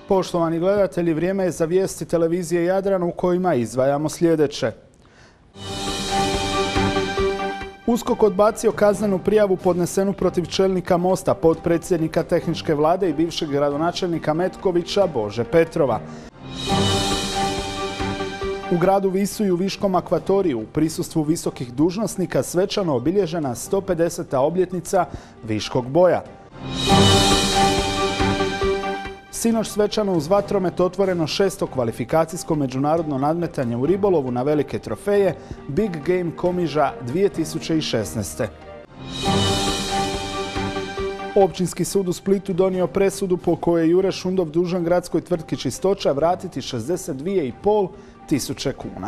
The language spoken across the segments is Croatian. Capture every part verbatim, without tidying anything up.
Poštovani gledatelji, vrijeme je za vijesti televizije Jadran u kojima izdvajamo sljedeće. USKOK odbacio kaznenu prijavu podnesenu protiv čelnika Mosta, potpredsjednika tehničke vlade i bivšeg gradonačelnika Metkovića Bože Petrova. U gradu Visu i u Viškom akvatoriju u prisustvu visokih dužnosnika svečano obilježena sto pedeseta obljetnica Viškog boja. Sinoć svečano uz vatromet otvoreno šesto kvalifikacijsko međunarodno nadmetanje u ribolovu na velike trofeje Big Game Komiža dvije tisuće šesnaeste. Općinski sud u Splitu donio presudu po kojoj je Jure Šundov dužan gradskoj tvrtki Čistoća vratiti šezdeset dvije i pol tisuće kuna.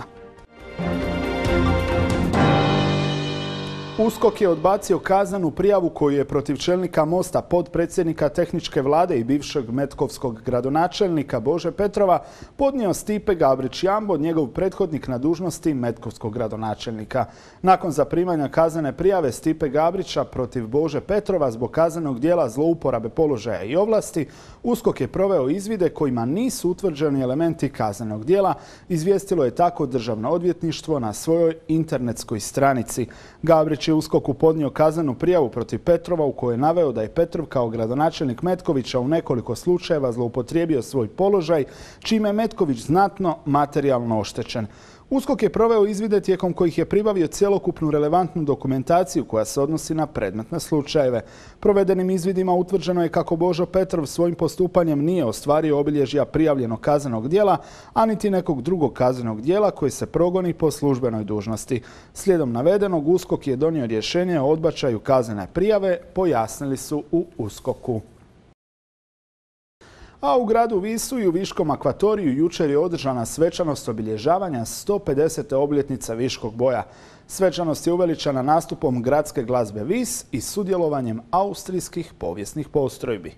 USKOK je odbacio kaznenu prijavu koju je protiv čelnika Mosta, potpredsjednika tehničke vlade i bivšeg metkovskog gradonačelnika Bože Petrova podnio Stipe Gabrić-Jambo, njegov prethodnik na dužnosti metkovskog gradonačelnika. Nakon zaprimanja kaznene prijave Stipe Gabrića protiv Bože Petrova zbog kaznenog djela zlouporabe položaja i ovlasti, USKOK je proveo izvide kojima nisu utvrđeni elementi kaznenog djela, izvijestilo je tako Državno odvjetništvo na svojoj internetskoj stranici. Gabrić je USKOK-u podnio kaznenu prijavu protiv Petrova u kojoj je naveo da je Petrov kao gradonačelnik Metkovića u nekoliko slučajeva zloupotrijebio svoj položaj, čime je Metković znatno materijalno oštećen. USKOK je proveo izvide tijekom kojih je pribavio cjelokupnu relevantnu dokumentaciju koja se odnosi na predmetne slučajeve. Provedenim izvidima utvrđeno je kako Božo Petrov svojim postupanjem nije ostvario obilježja prijavljenog kaznenog djela, a niti nekog drugog kaznenog djela koji se progoni po službenoj dužnosti. Slijedom navedenog, USKOK je donio rješenje o odbačaju kaznene prijave, pojasnili su u USKOK-u. A u gradu Visu i u Viškom akvatoriju jučer je održana svečanost obilježavanja sto pedesete obljetnice Viškog boja. Svečanost je uveličana nastupom gradske glazbe Vis i sudjelovanjem austrijskih povijesnih postrojbi.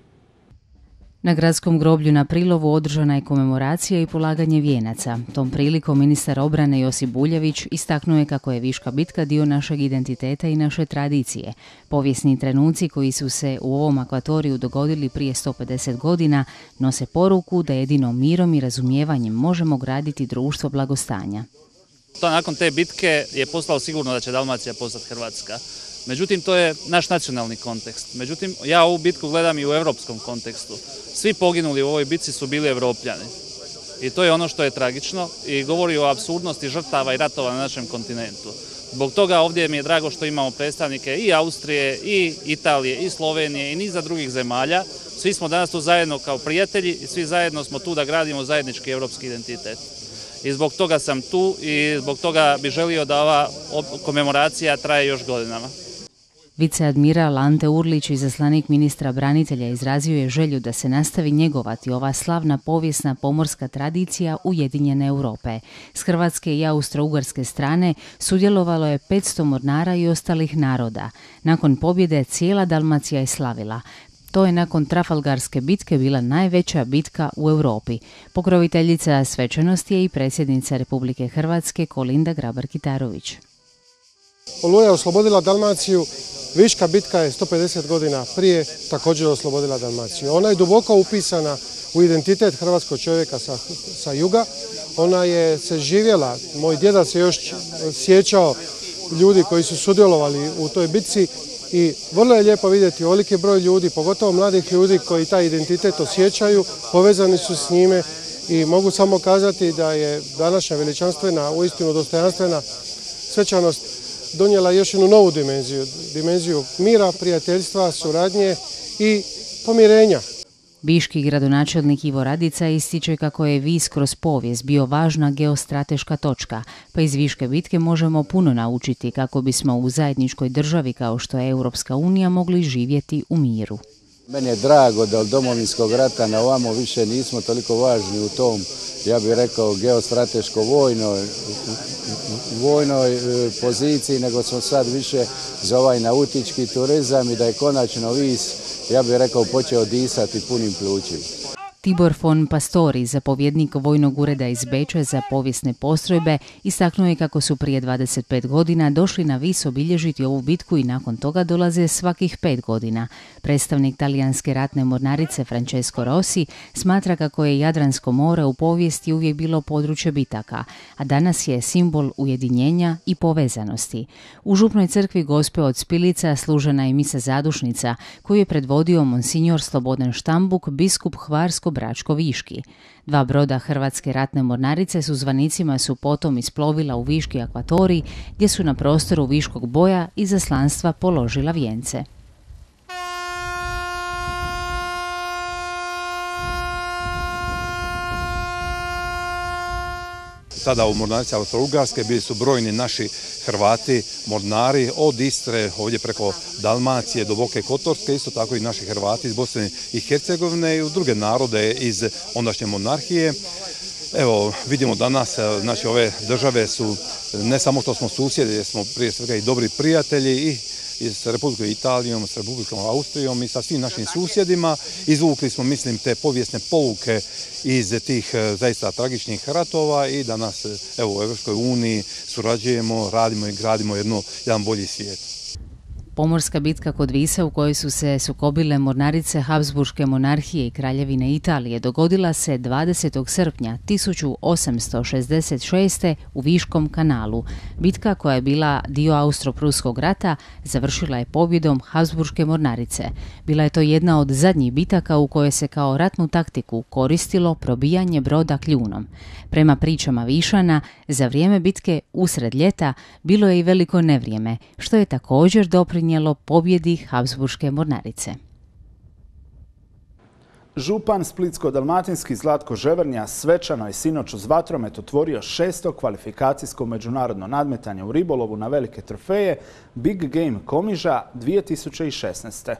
Na gradskom groblju na Prilovu održana je komemoracija i polaganje vijenaca. Tom prilikom ministar obrane Josip Buljević istaknuo je kako je Viška bitka dio našeg identiteta i naše tradicije. Povijesni trenuci koji su se u ovom akvatoriju dogodili prije sto pedeset godina nose poruku da jedino mirom i razumijevanjem možemo graditi društvo blagostanja. To nakon te bitke je postalo sigurno da će Dalmacija postati Hrvatska. Međutim, to je naš nacionalni kontekst. Međutim, ja ovu bitku gledam i u europskom kontekstu. Svi poginuli u ovoj bitci su bili Evropljani. I to je ono što je tragično i govori o apsurdnosti žrtava i ratova na našem kontinentu. Zbog toga ovdje mi je drago što imamo predstavnike i Austrije, i Italije, i Slovenije, i niza drugih zemalja. Svi smo danas tu zajedno kao prijatelji i svi zajedno smo tu da gradimo zajednički europski identitet. I zbog toga sam tu i zbog toga bih želio da ova komemoracija traje još godinama. Viceadmiral Ante Urlić, izaslanik ministra branitelja, izrazio je želju da se nastavi njegovati ova slavna povijesna pomorska tradicija Ujedinjene Europe. S hrvatske i austro-ugarske strane sudjelovalo je petsto mornara i ostalih naroda. Nakon pobjede cijela Dalmacija je slavila. To je nakon Trafalgarske bitke bila najveća bitka u Europi. Pokroviteljica svečanosti je i predsjednica Republike Hrvatske Kolinda Grabar-Kitarović. Oluja je oslobodila Dalmaciju, Viška bitka je sto pedeset godina prije također oslobodila Dalmaciju. Ona je duboko upisana u identitet hrvatskog čovjeka sa, sa juga. Ona je se živjela, moj djeda se još sjećao ljudi koji su sudjelovali u toj bitci i vrlo je lijepo vidjeti ovoliki broj ljudi, pogotovo mladih ljudi koji taj identitet osjećaju, povezani su s njime i mogu samo kazati da je današnja veličanstvena, uistinu dostojanstvena svečanost donijela još jednu novu dimenziju, dimenziju mira, prijateljstva, suradnje i pomirenja. Viški gradonačelnik Ivo Radica ističe kako je Vis kroz povijest bio važna geostrateška točka, pa iz Viške bitke možemo puno naučiti kako bismo u zajedničkoj državi kao što je Europska unija mogli živjeti u miru. Meni je drago da od Domovinskog rata na ovamo više nismo toliko važni u tom, ja bih rekao, geostrateško-vojnoj vojnoj poziciji, nego smo sad više za ovaj nautički turizam i da je konačno Vis, ja bih rekao, počeo disati punim plućima. Tibor von Pastori, zapovjednik vojnog ureda iz Beča za povijesne postrojbe, istaknuo je kako su prije dvadeset pet godina došli na vis obilježiti ovu bitku i nakon toga dolaze svakih pet godina. Predstavnik talijanske ratne mornarice Francesco Rossi smatra kako je Jadransko more u povijesti uvijek bilo područje bitaka, a danas je simbol ujedinjenja i povezanosti. U župnoj crkvi Gospe od Spilica služena je misa zadušnica koju je predvodio monsignor Slobodan Štambuk, biskup Hvarsko-Bračko-Viški. Dva broda Hrvatske ratne mornarice s uzvanicima su potom isplovila u Viški akvatorij, gdje su na prostoru Viškog boja i izaslanstva položila vijence. Tada u mornarici Austro-Ugarske bili su brojni naši Hrvati, mornari od Istre, ovdje preko Dalmacije do Boke Kotorske, isto tako i naši Hrvati iz Bosne i Hercegovine i u druge narode iz ondašnje monarhije. Evo, vidimo danas, znači ove države su, ne samo što smo susjedi, jer smo prije svega i dobri prijatelji i i s Republikom Italijom, s Republikom Austrijom i sa svim našim susjedima. Izvukli smo, mislim, te povijesne pouke iz tih zaista tragičnih ratova i danas evo, u Europskoj uniji surađujemo, radimo i gradimo jedno, jedan bolji svijet. Pomorska bitka kod Visa u kojoj su se sukobile mornarice Habsburške monarhije i Kraljevine Italije dogodila se dvadesetog srpnja tisuću osamsto šezdeset šeste. u Viškom kanalu. Bitka koja je bila dio Austro-Pruskog rata završila je pobjedom Habsburške mornarice. Bila je to jedna od zadnjih bitaka u kojoj se kao ratnu taktiku koristilo probijanje broda kljunom. Prema pričama Višana, za vrijeme bitke usred ljeta bilo je i veliko nevrijeme, što je također doprinijelo pobjedi Habsburške mornarice. Župan splitsko-dalmatinski Zlatko Ževrnja svečano je sinoć uz vatromet otvorio šesto kvalifikacijsko međunarodno nadmetanje u ribolovu na velike trofeje Big Game Komiža dvije tisuće šesnaeste.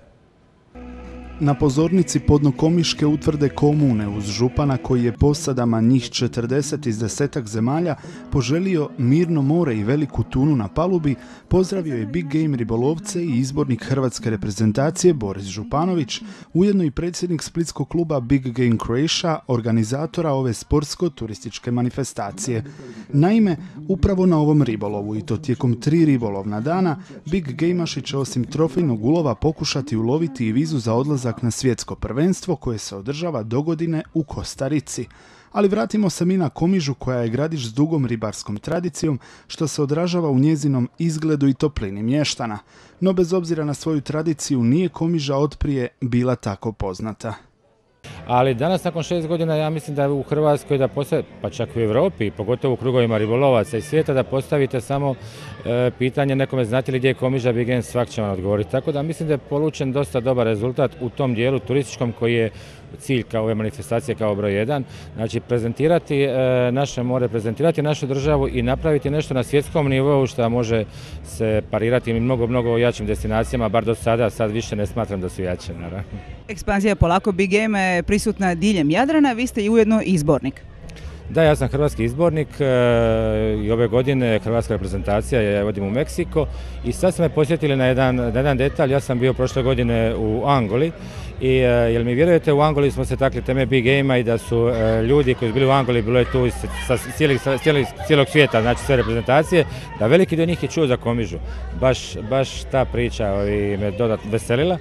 Na pozornici podnokomiške utvrde komune uz župana koji je posadama njih četrdeset iz desetak zemalja poželio mirno more i veliku tunu na palubi, pozdravio je Big Game ribolovce i izbornik hrvatske reprezentacije Boris Županović, ujedno i predsjednik splitskog kluba Big Game Croatia, organizatora ove sportsko-turističke manifestacije. Naime, upravo na ovom ribolovu i to tijekom tri ribolovna dana, Big Gameuši će osim trofejnog ulova pokušati uloviti i vizu za odlazak na svjetsko prvenstvo koje se održava dogodine u Kostarici. Ali vratimo se mi na Komižu koja je gradić s dugom ribarskom tradicijom što se odražava u njezinom izgledu i toplini mještana. No bez obzira na svoju tradiciju nije Komiža otprije bila tako poznata. Ali danas nakon šest godina ja mislim da u Hrvatskoj, da postavi, pa čak i u Europi, pogotovo u krugovima ribolovaca i svijeta, da postavite samo e, pitanje nekome znate li gdje je Komiža Big Game, svak će vam odgovoriti. Tako da mislim da je polučen dosta dobar rezultat u tom dijelu turističkom koji je cilj kao ove manifestacije kao broj jedan. Znači prezentirati e, naše more, prezentirati našu državu i napraviti nešto na svjetskom nivou što može se parirati mnogo, mnogo jačim destinacijama, bar do sada, sad više ne smatram da su jače, naravno. Ekspanzija polako Big Game je prisutna diljem Jadrana, vi ste i ujedno izbornik. Da, ja sam hrvatski izbornik e, i ove godine hrvatska reprezentacija, ja vodim u Meksiko i sad smo me posjetili na jedan, na jedan detalj, ja sam bio prošle godine u Angoli i e, jel mi vjerujete, u Angoli smo se takli teme Big Game-a i da su e, ljudi koji su bili u Angoli, bilo je tu sa cijelog, cijelog, cijelog svijeta, znači sve reprezentacije, da veliki dio njih je čuo za Komižu. Baš, baš ta priča ovi, me dodatno veselila,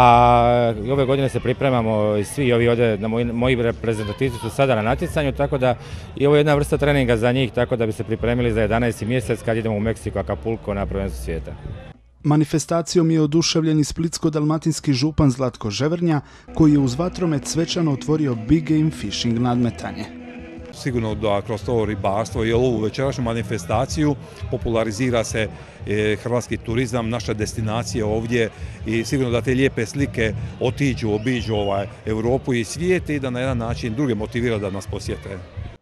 a ove godine se pripremamo i svi ovi ovdje, na moji, moji reprezentativci su sada na natjecanju, tako da i ovo je jedna vrsta treninga za njih, tako da bi se pripremili za jedanaesti mjesec kad idemo u Meksiko, Acapulco na prvenstvo svijeta. Manifestacijom je oduševljeni splitsko-dalmatinski župan Zlatko Ževrnja koji je uz vatromet svečano otvorio Big Game Fishing nadmetanje. Sigurno da kroz to ribarstvo i ovu večerašnju manifestaciju popularizira se hrvatski turizam, naša destinacija ovdje i sigurno da te lijepe slike otiđu, obiđu ovaj Europu i svijet i da na jedan način druge motivira da nas posjete.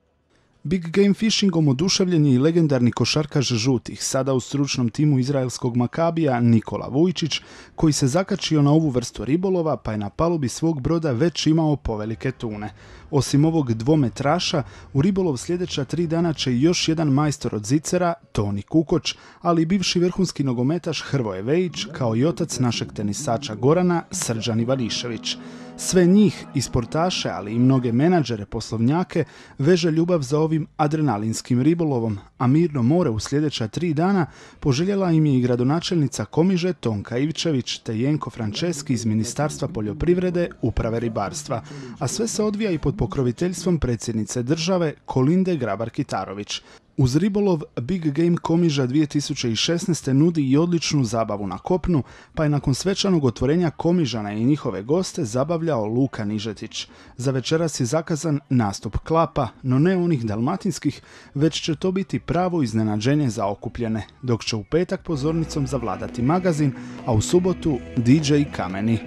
Big Game Fishingom oduševljen je i legendarni košarkaš žutih, sada u stručnom timu izraelskog Makabija Nikola Vujčić, koji se zakačio na ovu vrstu ribolova pa je na palubi svog broda već imao povelike tune. Osim ovog dvometraša, u ribolov sljedeća tri dana će i još jedan majstor od zicera, Toni Kukoč, ali i bivši vrhunski nogometaš Hrvoje Vejić, kao i otac našeg tenisača Gorana, Srđan Ivanišević. Sve njih, i sportaše, ali i mnoge menadžere, poslovnjake, veže ljubav za ovim adrenalinskim ribolovom, a mirno more u sljedeća tri dana poželjela im je i gradonačelnica Komiže Tonka Ivčević te Jenko Franceski iz Ministarstva poljoprivrede, uprave ribarstva. A sve se odvija i pod pokroviteljstvom predsjednice države Kolinde Grabar-Kitarović. Uz ribolov, Big Game Komiža dvije tisuće šesnaeste. nudi i odličnu zabavu na kopnu, pa je nakon svečanog otvorenja Komižana i njihove goste zabavljao Luka Nižetić. Za večeras je zakazan nastup klapa, no ne onih dalmatinskih, već će to biti pravo iznenađenje za okupljene, dok će u petak pozornicom zavladati magazin, a u subotu D J Kameni.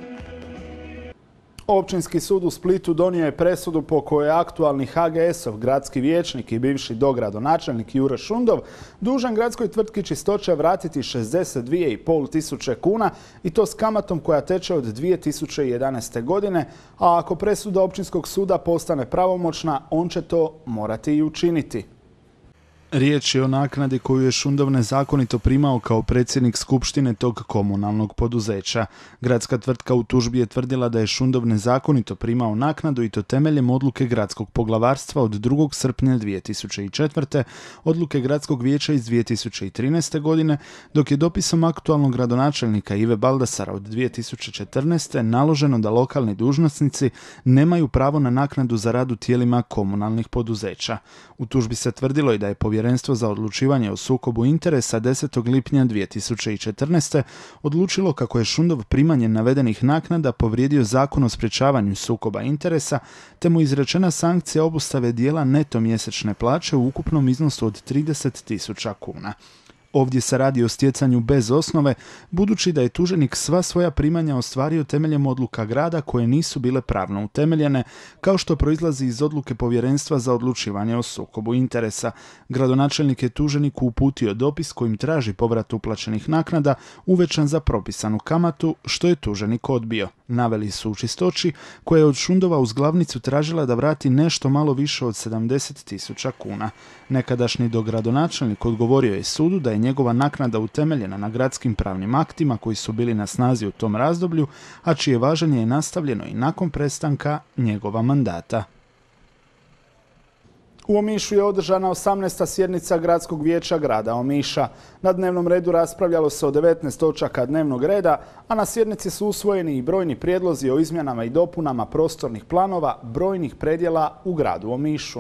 Općinski sud u Splitu donio je presudu po kojoj je aktualni H G S-ov gradski vijećnik i bivši dogradonačelnik Jure Šundov dužan gradskoj tvrtki Čistoća vratiti šezdeset dvije i pol tisuće kuna i to s kamatom koja teče od dvije tisuće jedanaeste. godine, a ako presuda općinskog suda postane pravomoćna, on će to morati i učiniti. Riječ je o naknadi koju je Šundov nezakonito primao kao predsjednik skupštine tog komunalnog poduzeća. Gradska tvrtka u tužbi je tvrdila da je Šundov nezakonito primao naknadu i to temeljem odluke gradskog poglavarstva od drugog srpnja dvije tisuće četvrte. odluke gradskog vijeća iz dvije tisuće trinaeste. godine, dok je dopisom aktualnog gradonačelnika Ive Baldasara od dvije tisuće četrnaeste. naloženo da lokalni dužnosnici nemaju pravo na naknadu za rad u tijelima komunalnih poduzeća. U tužbi se tvrdilo i da je Povjerenstvo za odlučivanje o sukobu interesa desetog lipnja dvije tisuće četrnaeste. odlučilo kako je Šundov primanjem navedenih naknada povrijedio Zakon o sprječavanju sukoba interesa, te mu izrečena sankcija obustave dijela neto mjesečne plaće u ukupnom iznosu od trideset tisuća kuna. Ovdje se radi o stjecanju bez osnove, budući da je tuženik sva svoja primanja ostvario temeljem odluka grada koje nisu bile pravno utemeljene, kao što proizlazi iz odluke Povjerenstva za odlučivanje o sukobu interesa. Gradonačelnik je tuženiku uputio dopis kojim traži povrat uplaćenih naknada uvećan za propisanu kamatu, što je tuženik odbio. Naveli su u Čistoći, koja je od Šundova uz glavnicu tražila da vrati nešto malo više od sedamdeset tisuća kuna. Nekadašnji dogradonačelnik odgovorio je sudu da je njegova naknada utemeljena na gradskim pravnim aktima koji su bili na snazi u tom razdoblju, a čije važenje je nastavljeno i nakon prestanka njegova mandata. U Omišu je održana osamnaesta sjednica Gradskog vijeća grada Omiša. Na dnevnom redu raspravljalo se o devetnaest točaka dnevnog reda, a na sjednici su usvojeni i brojni prijedlozi o izmjenama i dopunama prostornih planova brojnih predjela u gradu Omišu.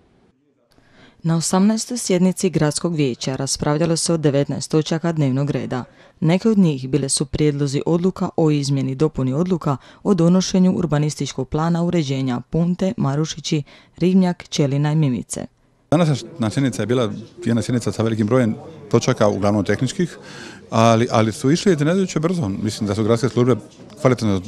Na osamnaestoj sjednici Gradskog vijeća raspravljalo se o devetnaest točaka dnevnog reda. Neke od njih bile su prijedlozi odluka o izmjeni dopuni odluka o donošenju urbanističkog plana uređenja Punte, Marušići, Rivnjak, Ćelina i Mimice. Današnja sjednica je bila jedna sjednica sa velikim brojem točaka, uglavnom tehničkih, ali, ali su išli iznenađujuće brzo. Mislim da su gradske službe kvalitetno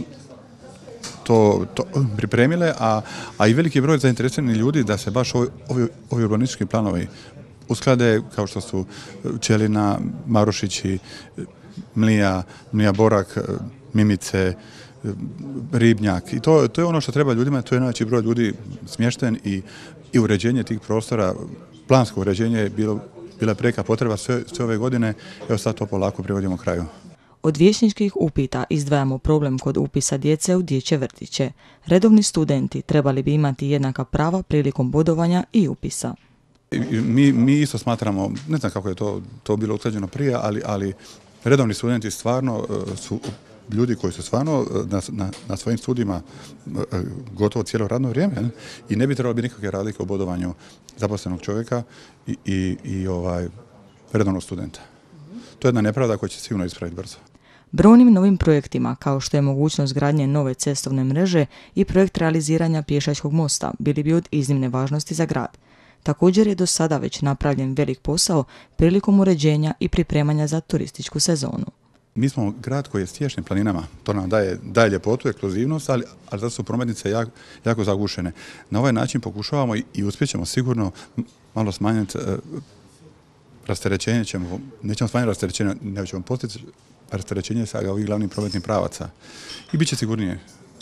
to, to pripremile, a, a i veliki broj zainteresiranih ljudi da se baš ovi, ovi, ovi urbanistički planovi usklade, kao što su Ćelina, Marušići, Mlija, Mlija Borak, Mimice, Ribnjak. I to, to je ono što treba ljudima, to je najveći broj ljudi smješten i, i uređenje tih prostora, plansko uređenje je bilo, bila preka potreba sve, sve ove godine, evo sad to polako privodimo kraju. Od vijećničkih upita izdvajamo problem kod upisa djece u dječje vrtiće. Redovni studenti trebali bi imati jednaka prava prilikom bodovanja i upisa. Mi, mi isto smatramo, ne znam kako je to, to bilo usklađeno prije, ali, ali redovni studenti stvarno su ljudi koji su stvarno na, na, na svojim studijima gotovo cijelo radno vrijeme, ne? I ne bi trebalo biti nikakve razlike u bodovanju zaposlenog čovjeka i, i, i ovaj, redovnog studenta. To je jedna nepravda koja će sigurno ispraviti brzo. Brojnim novim projektima, kao što je mogućnost gradnje nove cestovne mreže i projekt realiziranja pješačkog mosta, bili bi od iznimne važnosti za grad. Također je do sada već napravljen velik posao prilikom uređenja i pripremanja za turističku sezonu. Mi smo grad koji je stješten planinama, to nam daje, daje ljepotu, ekskluzivnost, ali, ali zato su prometnice jako, jako zagušene. Na ovaj način pokušavamo i, i uspjećemo sigurno malo smanjiti uh, rasterećenje, ćemo, nećemo smanjiti rasterećenje, nego ćemo postići rasterećenje sa ovih glavnih prometnih pravaca i bit će sigurnije.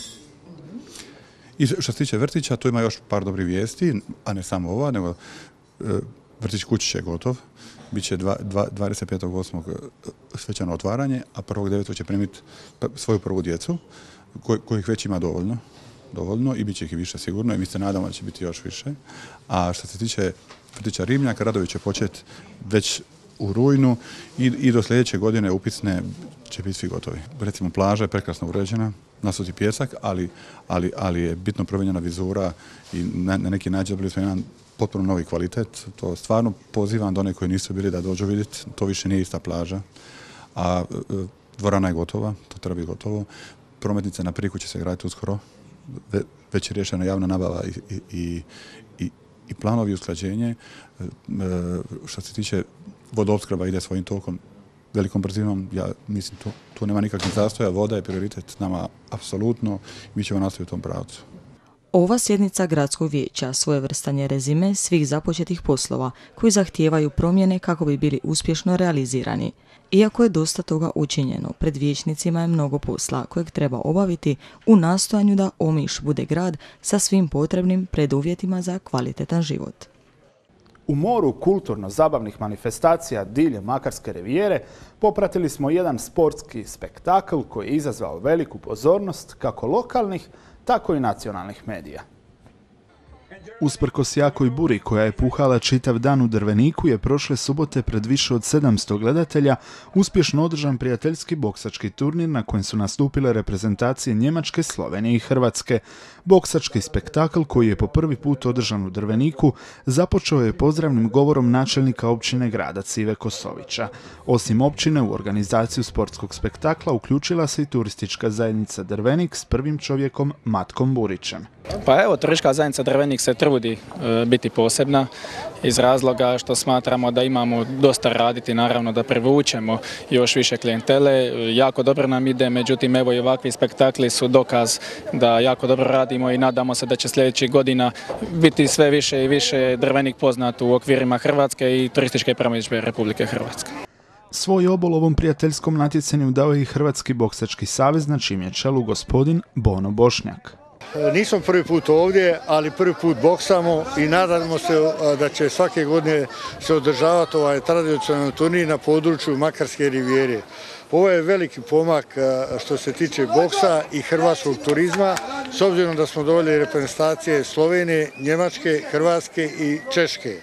I što se tiče vrtića, tu ima još par dobrih vijesti, a ne samo ova, nego uh, vrtić Kućić je gotov. Biće dvadeset petog osmog svečano otvaranje, a prvog devetog će primiti svoju prvu djecu. kojih već ima dovoljno, dovoljno i bit će ih i više sigurno i mi se nadamo da će biti još više. A što se tiče vrtića Ribnjak, radovi će početi već u rujnu i, i do sljedeće godine upisne će biti svi gotovi. Recimo, plaža je prekrasno uređena, nasuti pjesak, ali, ali, ali je bitno promijenjena vizura i na, na neki način dobili smo jedan potpuno novi kvalitet. To stvarno pozivam do one koji nisu bili da dođu vidjeti. To više nije ista plaža, a dvorana je gotova, to treba biti gotovo. Prometnice na Priku će se graditi uskoro. Ve, već je rješena javna nabava i, i, i, i, i planovi usklađenje. E, što se tiče vodoopskrba ide svojim tokom, velikom brzinom. Ja mislim, tu, tu nema nikakvih zastoja. Voda je prioritet nama apsolutno. Mi ćemo nastaviti u tom pravcu. Ova sjednica gradskog vijeća svojevrstan je rezime svih započetih poslova koji zahtijevaju promjene kako bi bili uspješno realizirani. Iako je dosta toga učinjeno, pred vijećnicima je mnogo posla kojeg treba obaviti u nastojanju da Omiš bude grad sa svim potrebnim preduvjetima za kvalitetan život. U moru kulturno-zabavnih manifestacija diljem Makarske rivijere popratili smo jedan sportski spektakl koji je izazvao veliku pozornost kako lokalnih, tako i nacionalnih medija. Usprkos jakoj buri koja je puhala čitav dan u Drveniku je prošle subote pred više od sedamsto gledatelja uspješno održan prijateljski boksački turnir na kojem su nastupile reprezentacije Njemačke, Slovenije i Hrvatske. Boksački spektakl koji je po prvi put održan u Drveniku započeo je pozdravnim govorom načelnika općine grada Cive Kosovića. Osim općine u organizaciju sportskog spektakla uključila se i turistička zajednica Drvenik s prvim čovjekom Matkom Burićem. Pa evo, turistička zajednica Drvenik se trudi e, biti posebna iz razloga što smatramo da imamo dosta raditi, naravno da privučemo još više klijentele. Jako dobro nam ide, međutim evo i ovakvi spektakli su dokaz da jako dobro radimo i nadamo se da će sljedećih godina biti sve više i više Drvenik poznat u okvirima Hrvatske i turističke promidžbe Republike Hrvatske. Svoj obol ovom prijateljskom natjecanju dao je i Hrvatski boksački savez na čijem je čelu gospodin Bono Bošnjak. Nismo prvi put ovdje, ali prvi put boksamo i nadamo se da će svake godine se održavati ovaj tradicionalni turnir na području Makarske rivijere. Ovo je veliki pomak što se tiče boksa i hrvatskog turizma, s obzirom da smo doveli reprezentacije Slovenije, Njemačke, Hrvatske i Češke.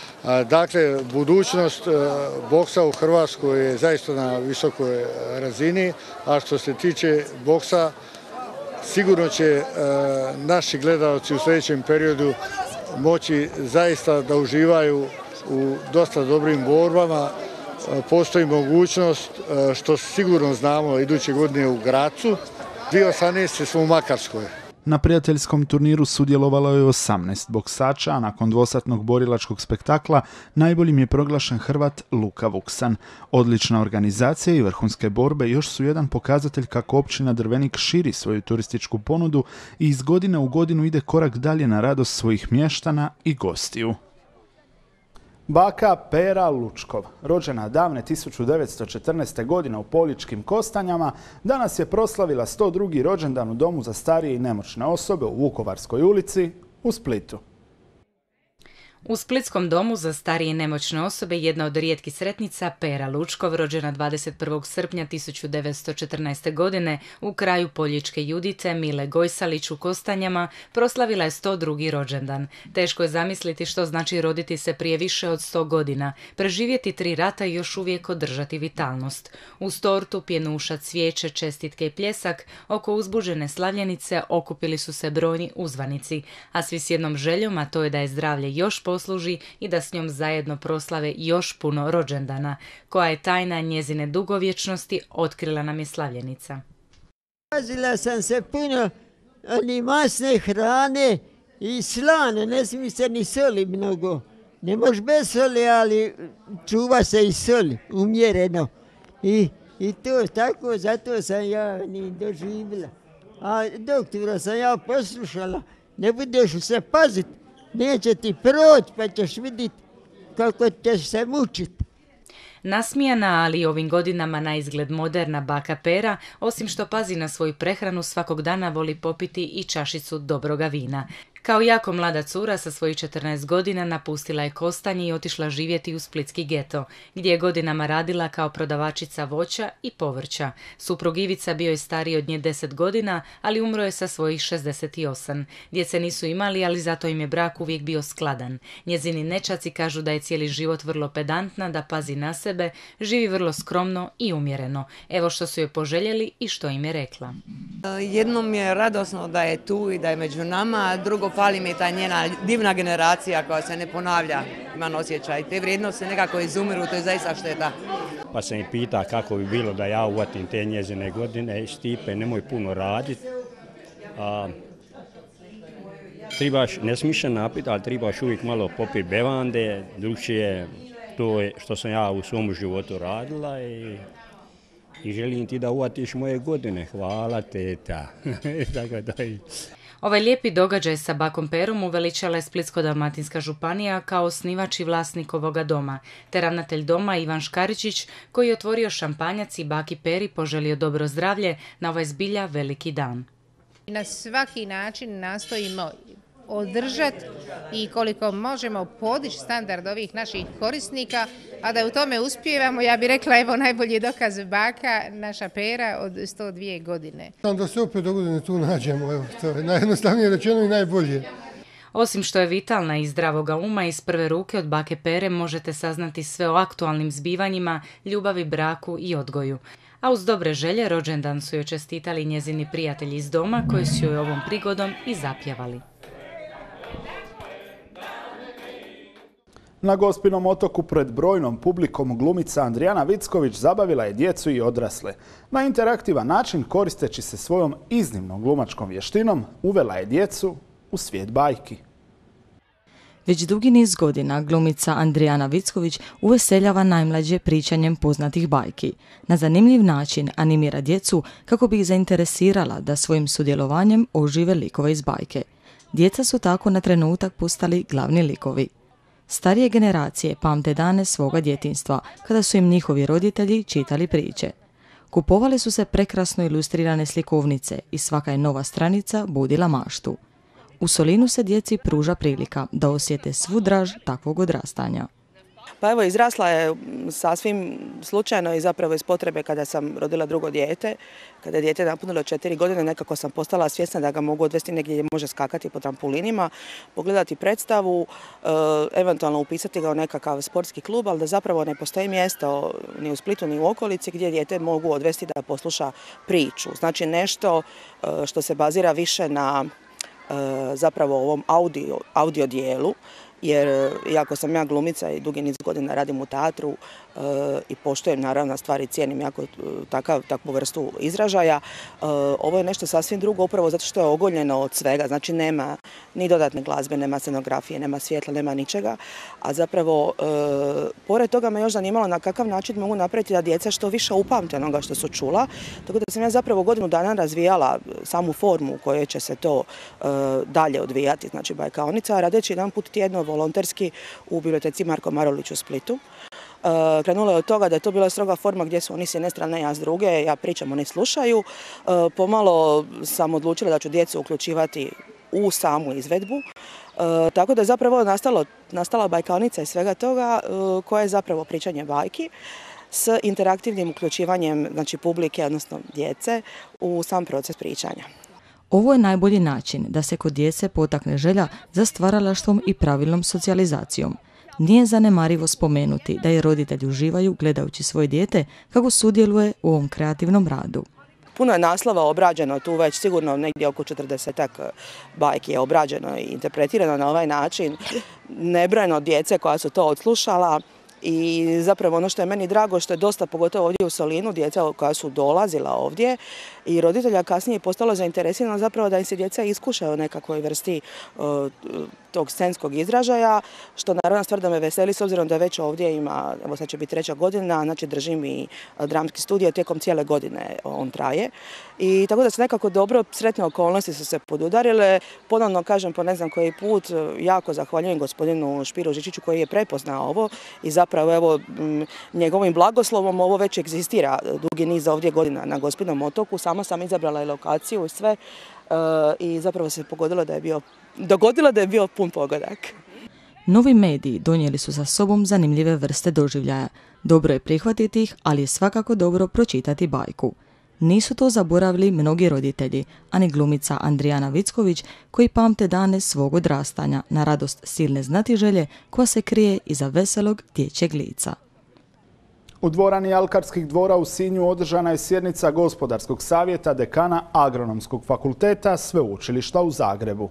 Dakle, budućnost boksa u Hrvatskoj je zaista na visokoj razini, a što se tiče boksa, sigurno će e, naši gledalci u sljedećem periodu moći zaista da uživaju u dosta dobrim borbama. E, postoji mogućnost, e, što sigurno znamo, iduće godine u Gracu, dvije tisuće osamnaeste smo u Makarskoj. Na prijateljskom turniru sudjelovalo je osamnaest boksača, a nakon dvosatnog borilačkog spektakla najboljim je proglašen Hrvat Luka Vuksan. Odlična organizacija i vrhunske borbe još su jedan pokazatelj kako općina Drvenik širi svoju turističku ponudu i iz godine u godinu ide korak dalje na radost svojih mještana i gostiju. Baka Pera Lučkov, rođena davne tisuću devetsto četrnaeste. godine u Poljičkim Kostanjama, danas je proslavila sto drugi rođendan u Domu za starije i nemoćne osobe u Vukovarskoj ulici u Splitu. U Splitskom domu za starije i nemoćne osobe jedna od rijetkih sretnica, Pera Lučkov, rođena dvadeset prvog srpnja tisuću devetsto četrnaeste. godine u kraju Poljičke Judice, Mile Gojsalić u Kostanjama, proslavila je sto drugi rođendan. Teško je zamisliti što znači roditi se prije više od sto godina, preživjeti tri rata i još uvijek održati vitalnost. Uz tortu, pjenušac, cvijeće, čestitke i pljesak, oko uzbužene slavljenice okupili su se brojni uzvanici, a svi s jednom željom, a to je da je zdravlje još posluži i da s njom zajedno proslave još puno rođendana. Koja je tajna njezine dugovječnosti, otkrila nam je slavljenica. Pazila sam se puno ni masne hrane i slane, ne smije se ni soli mnogo. Ne može bez soli, ali čuva se i soli umjereno. I, i to tako, zato sam ja ni doživjela. A doktora sam ja poslušala, ne budeš se paziti, neće ti proći, pa ćeš vidjeti kako ćeš se mučiti. Nasmijana, ali ovim godinama na izgled moderna baka Pera, osim što pazi na svoju prehranu, svakog dana voli popiti i čašicu dobroga vina. Kao jako mlada cura sa svojih četrnaest godina napustila je Kostanje i otišla živjeti u splitski geto, gdje je godinama radila kao prodavačica voća i povrća. Suprug Ivica bio je stariji od nje deset godina, ali umro je sa svojih šezdeset osam. Djece nisu imali, ali zato im je brak uvijek bio skladan. Njezini nećaci kažu da je cijeli život vrlo pedantna, da pazi na sebe, živi vrlo skromno i umjereno. Evo što su joj poželjeli i što im je rekla. Jednom je radosno da je tu i da je među nama, a drugo fali mi ta njena divna generacija koja se ne ponavlja, imam osjećaj. Te vrijednosti nekako izumiru, to je zaista šteta. Pa se mi pita kako bi bilo da ja uvatim te njezine godine, Stipe, nemoj puno raditi. Trebaš, ne smiješ se napiti, ali trebaš uvijek malo popiti bevande, drugčije to je što sam ja u svom životu radila i, i želim ti da uvatiš moje godine. Hvala teta. Tako da je. Ovaj lijepi događaj sa bakom Perom uveličala je Splitsko-dalmatinska županija kao osnivač i vlasnik ovoga doma, te ravnatelj doma Ivan Škaričić, koji je otvorio šampanjac i baki Peri poželio dobro zdravlje na ovaj zbilja veliki dan. Na svaki način nastojimo održati i koliko možemo podići standard ovih naših korisnika, a da u tome uspijevamo, ja bih rekla, evo najbolji dokaz baka, naša Pera od sto dvije godine. Da se opet do godine tu nađemo, evo, to je najjednostavnije rečeno i najbolje. Osim što je vitalna i zdravoga uma, iz prve ruke od bake Pere možete saznati sve o aktualnim zbivanjima, ljubavi, braku i odgoju. A uz dobre želje rođendan su joj čestitali njezini prijatelji iz doma koji su joj ovom prigodom i zapjevali. Na Gospinom otoku pred brojnom publikom glumica Andrijana Vicković zabavila je djecu i odrasle. Na interaktivan način, koristeći se svojom iznimnom glumačkom vještinom, uvela je djecu u svijet bajki. Već dugi niz godina glumica Andrijana Vicković uveseljava najmlađe pričanjem poznatih bajki. Na zanimljiv način animira djecu kako bi ih zainteresirala da svojim sudjelovanjem ožive likove iz bajke. Djeca su tako na trenutak postali glavni likovi. Starije generacije pamte dane svoga djetinjstva, kada su im njihovi roditelji čitali priče. Kupovale su se prekrasno ilustrirane slikovnice i svaka je nova stranica budila maštu. U Solinu se djeci pruža prilika da osjete svu draž takvog odrastanja. Pa evo, izrasla je sasvim slučajno i zapravo iz potrebe kada sam rodila drugo dijete. Kada je dijete napunilo četiri godine, nekako sam postala svjesna da ga mogu odvesti negdje gdje može skakati po trampolinima, pogledati predstavu, eventualno upisati ga u nekakav sportski klub, ali da zapravo ne postoji mjesto ni u Splitu ni u okolici gdje dijete mogu odvesti da posluša priču. Znači nešto što se bazira više na zapravo ovom audio, audio dijelu, jer iako sam ja glumica i dugi niz godina radim u teatru e, i poštujem naravno stvari, cijenim jako takav, takvu vrstu izražaja, e, ovo je nešto sasvim drugo upravo zato što je ogoljeno od svega, znači nema ni dodatne glazbe, nema scenografije, nema svjetla, nema ničega, a zapravo e, pored toga me još zanimalo na kakav način mogu napraviti da djeca što više upamte onoga što su čula, tako da sam ja zapravo godinu dana razvijala samu formu u kojoj će se to e, dalje odvijati, znači bajkaonica, radeći jedan put tjedno volonterski u biblioteci Marko Marulić u Splitu. E, krenulo je od toga da je to bila stroga forma gdje su oni s jedne strane, ja s druge, ja pričam, oni slušaju. E, pomalo sam odlučila da ću djecu uključivati u samu izvedbu. E, tako da je zapravo nastalo, nastala bajkaonica iz svega toga e, koja je zapravo pričanje bajki s interaktivnim uključivanjem, znači, publike, odnosno djece, u sam proces pričanja. Ovo je najbolji način da se kod djece potakne želja za stvaralaštvom i pravilnom socijalizacijom. Nije zanemarivo spomenuti da i roditelji uživaju gledajući svoje dijete kako sudjeluje u ovom kreativnom radu. Puno je naslova obrađeno, tu već sigurno negdje oko četrdesetak bajki je obrađeno i interpretirano na ovaj način. Nebrojeno djece koja su to odslušala. I zapravo ono što je meni drago, što je dosta, pogotovo ovdje u Solinu, djeca koja su dolazila ovdje i roditelja kasnije postalo zainteresirano zapravo da im se djeca iskušaju u nekakvoj vrsti uh, tog scenskog izražaja, što naravno stvar da me veseli s obzirom da već ovdje ima, evo sad će biti treća godina, znači držim i dramski studio, tijekom cijele godine on traje. I tako da se nekako dobro, sretne okolnosti su se podudarile. Ponovno kažem po ne znam koji put, jako zahvaljujem gospodinu Špiru Žičiću koji je prepoznao ovo i zapravo zapravo evo njegovim blagoslovom ovo već egzistira dugi niz ovdje godina na Gospinom otoku. Sama sam izabrala i lokaciju i sve i zapravo se pogodilo da je bio, dogodilo da je bio pun pogodak. Novi mediji donijeli su sa sobom zanimljive vrste doživljaja. Dobro je prihvatiti ih, ali je svakako dobro pročitati bajku. Nisu to zaboravili mnogi roditelji, ani glumica Andrijana Vicković, koji pamte dane svog odrastanja na radost silne znatiželje koja se krije iza veselog dječjeg lica. U dvorani Alkarskih dvora u Sinju održana je sjednica Gospodarskog savjeta dekana Agronomskog fakulteta Sveučilišta u Zagrebu.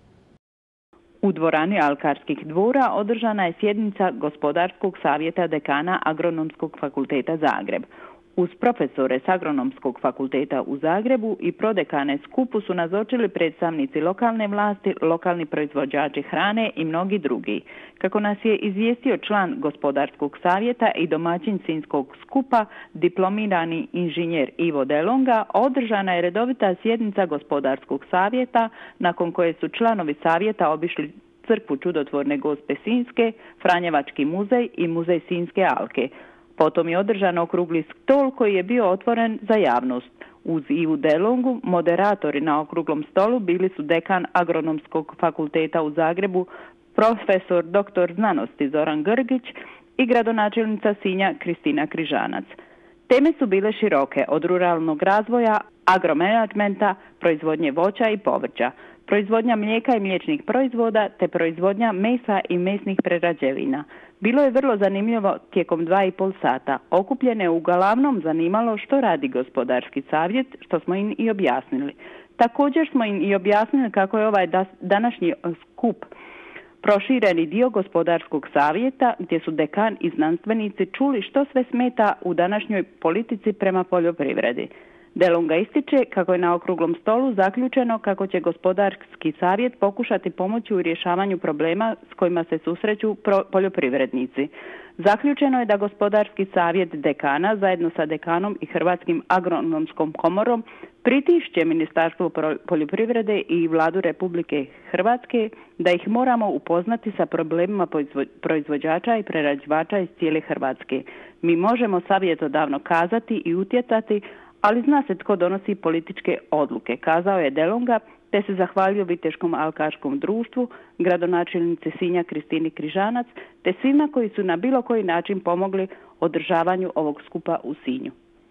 U dvorani Alkarskih dvora održana je sjednica Gospodarskog savjeta dekana Agronomskog fakulteta Zagreb. Uz profesore s Agronomskog fakulteta u Zagrebu i prodekane skupu su nazočili predstavnici lokalne vlasti, lokalni proizvođači hrane i mnogi drugi. Kako nas je izvijestio član Gospodarskog savjeta i domaćin Sinjskog skupa, diplomirani inženjer Ivo Delonga, održana je redovita sjednica Gospodarskog savjeta nakon koje su članovi savjeta obišli crkvu Čudotvorne Gospe Sinjske, Franjevački muzej i muzej Sinjske alke. Potom je održan okrugli stol koji je bio otvoren za javnost. Uz Ivu Delongu moderatori na okruglom stolu bili su dekan Agronomskog fakulteta u Zagrebu, profesor doktor znanosti Zoran Grgić i gradonačelnica Sinja Kristina Križanac. Teme su bile široke, od ruralnog razvoja, agromenadžmenta, proizvodnje voća i povrća, proizvodnja mlijeka i mliječnih proizvoda te proizvodnja mesa i mesnih prerađevina. Bilo je vrlo zanimljivo tijekom dva i pol sata. Okupljene uglavnom zanimalo što radi Gospodarski savjet, što smo im i objasnili. Također smo im i objasnili kako je ovaj današnji skup prošireni dio Gospodarskog savjeta, gdje su dekan i znanstvenici čuli što sve smeta u današnjoj politici prema poljoprivredi. Delonga ističe kako je na okruglom stolu zaključeno kako će Gospodarski savjet pokušati pomoći u rješavanju problema s kojima se susreću poljoprivrednici. Zaključeno je da Gospodarski savjet dekana zajedno sa dekanom i Hrvatskim agronomskom komorom pritišće Ministarstvo poljoprivrede i Vladu Republike Hrvatske da ih moramo upoznati sa problemima proizvođača i prerađivača iz cijele Hrvatske. Mi možemo savjetodavno kazati i utjecati, ali zna se tko donosi političke odluke, kazao je Delonga, te se zahvalio Viteškom alkarskom društvu, gradonačelnici Sinja Kristini Križanac, te svima koji su na bilo koji način pomogli održavanju ovog skupa u Sinju.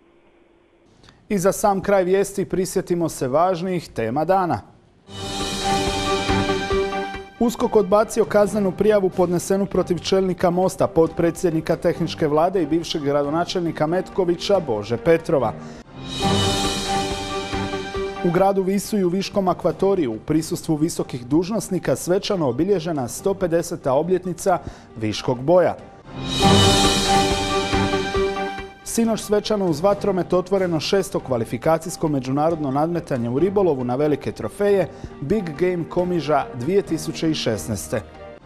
I za sam kraj vijesti prisjetimo se važnih tema dana. USKOK odbacio kaznenu prijavu podnesenu protiv čelnika Mosta, potpredsjednika tehničke vlade i bivšeg gradonačelnika Metkovića Bože Petrova. U gradu Visu i u Viškom akvatoriju u prisustvu visokih dužnosnika svečano obilježena sto pedeseta obljetnica Viškog boja. Sinoć svečano uz vatromet otvoreno šesto kvalifikacijsko međunarodno nadmetanje u ribolovu na velike trofeje Big Game Komiža dvije tisuće šesnaeste.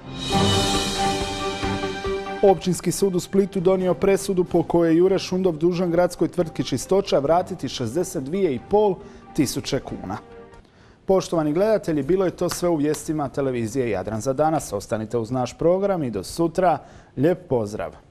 Općinski sud u Splitu donio presudu po kojoj je Jure Šundov dužan gradskoj tvrtki Čistoća vratiti šezdeset dvije i pol tisuće kuna. Poštovani gledatelji, bilo je to sve u vijestima televizije Jadran za danas. Ostanite uz naš program i do sutra. Lijep pozdrav!